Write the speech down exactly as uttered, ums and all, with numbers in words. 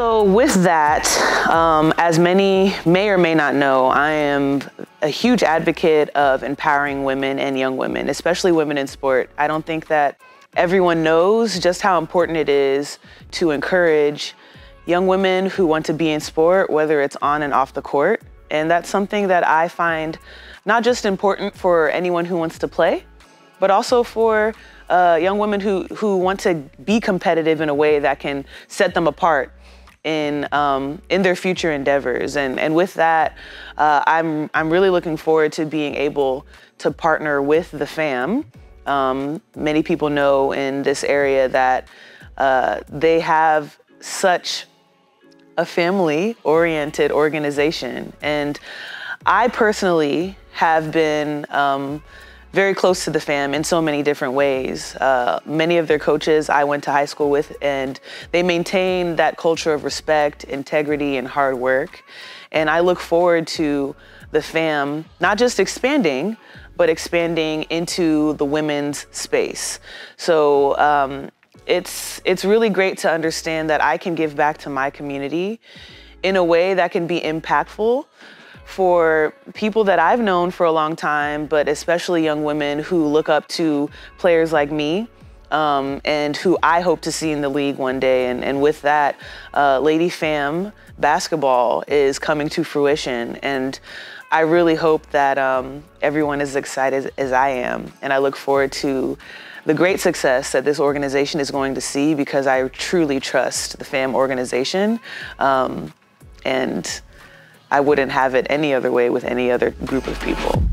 So with that, um, as many may or may not know, I am a huge advocate of empowering women and young women, especially women in sport. I don't think that everyone knows just how important it is to encourage young women who want to be in sport, whether it's on and off the court. And that's something that I find not just important for anyone who wants to play, but also for uh, young women who, who want to be competitive in a way that can set them apart in um, in their future endeavors. And, and with that, uh, I'm, I'm really looking forward to being able to partner with the FAM. Um, many people know in this area that uh, they have such a family-oriented organization. And I personally have been um, very close to the FAM in so many different ways. Uh, many of their coaches I went to high school with, and they maintain that culture of respect, integrity, and hard work. And I look forward to the FAM not just expanding, but expanding into the women's space. So um, it's, it's really great to understand that I can give back to my community in a way that can be impactful for people that I've known for a long time, but especially young women who look up to players like me um, and who I hope to see in the league one day. And, and with that, uh, Lady FAM basketball is coming to fruition. And I really hope that um, everyone is excited as I am. And I look forward to the great success that this organization is going to see, because I truly trust the FAM organization. Um, and I wouldn't have it any other way with any other group of people.